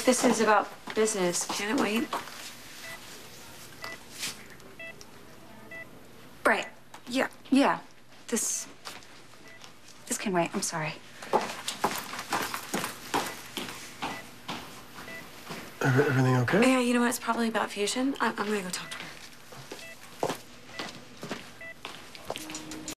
if this is about business, can it wait? Right. Yeah. This can wait. I'm sorry. Everything okay? Yeah, you know what? It's probably about Fusion. I'm gonna go talk to her.